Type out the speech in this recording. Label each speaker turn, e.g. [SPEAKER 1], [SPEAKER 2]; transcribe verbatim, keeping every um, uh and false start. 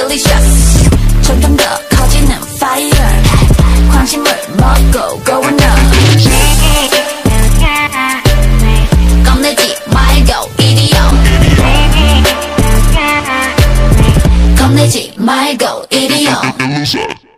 [SPEAKER 1] delicious. 점점 더 커지는 fire. 관심을 먹고 going up. 겁내지 말고 idiot. 겁내지 말고 idiot.